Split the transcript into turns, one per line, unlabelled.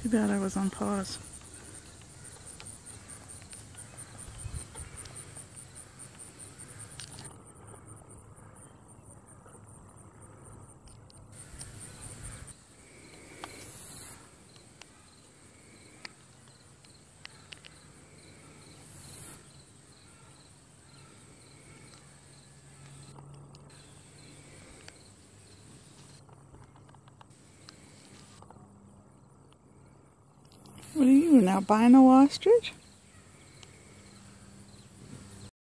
Too bad I was on pause. What are you, an albino ostrich?